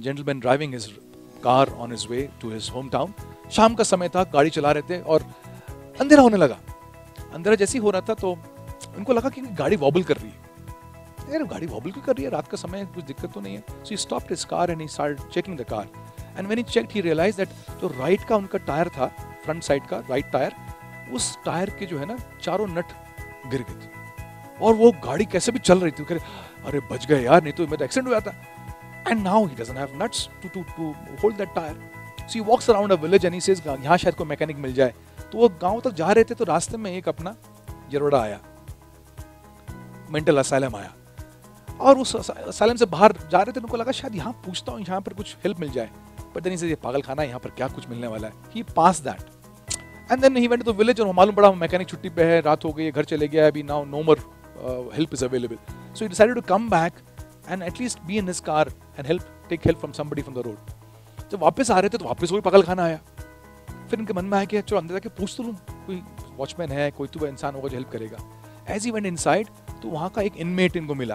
gentleman driving his car on his way to his hometown. शाम का समय था, गाड़ी चला रहे थे और अंधेरा होने लगा. अंधेरा जैसे ही हो रहा था तो उनको लगा कि गाड़ी वॉबल कर रही है. यार गाड़ी वॉबल क्यों कर रही है, रात का समय, कुछ दिक्कत तो नहीं है. So he stopped his car and he started checking the car. And when he checked, he realized that जो राइट का उनका टायर था, फ्रंट साइड का राइट टायर, उस टायर के जो है ना चारों नट गिर गए थे और वो गाड़ी कैसे भी चल रही थी. अरे बच गए यार, नहीं तो मैं तो एक्सीडेंट हो जाता. And now he doesn't have nuts to hold that tire. So he walks around a village and he says, यहाँ शायद कोई मैकेनिक मिल जाए. तो वो गांव तक जा रहे थे तो रास्ते में एक अपना जरोड़ा आया, मेंटल असाइलम आया, और उस असाइलम से बाहर जा रहे थे. उनको लगा शायद यहाँ पूछता हूँ, यहाँ पर कुछ हेल्प मिल जाए. बट देन ही सेड, ये पागल खाना है, यहाँ पर क्या कुछ मिलने वाला है. He passed that. And then he went to the village और मालूम पड़ा मैकेनिक छुट्टी पे है, रात हो गई, घर चले गया, अभी now no more help is available. So he decided to come back and at least be in his car and take help from somebody from the road. जब वापस आ रहे थे तो वापस वही पागल खाना आया. फिर इनके मन में आया कि चलो अंदर जाके पूछ तो लूं, कोई वॉचमैन है, कोई तो इंसान होगा जो हेल्प करेगा. As he went inside, तो वहाँ का एक इनमेट इनको मिला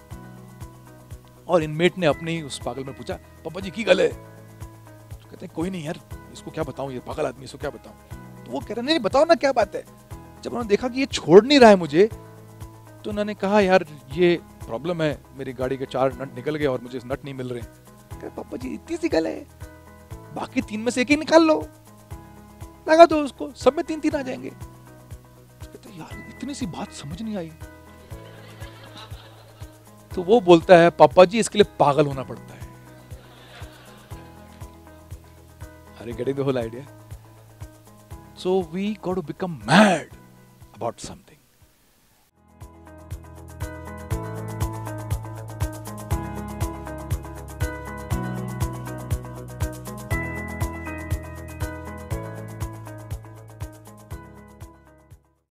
और इनमेट ने अपने ही उस पागल में पूछा, पापा जी की गल है? तो कहते हैं कोई नहीं यार, इसको क्या बताऊं, ये पागल आदमी, इसको क्या बताऊं. तो वो कह रहे नहीं बताओ ना क्या बात है. जब उन्होंने देखा कि ये छोड़ नहीं रहा है मुझे, तो उन्होंने कहा यार ये प्रॉब्लम है, मेरी गाड़ी के 4 नट निकल गए और मुझे नट नहीं मिल रहे. पापा जी इतनी सी गल है, बाकी 3 में से एक ही निकाल लो, लगा दो उसको, सब में 3-3 आ जाएंगे. कहते यार इतनी सी बात समझ नहीं आई. तो वो बोलता है, पापा जी इसके लिए पागल होना पड़ता है. Are you getting the whole idea? So we got to become mad about something.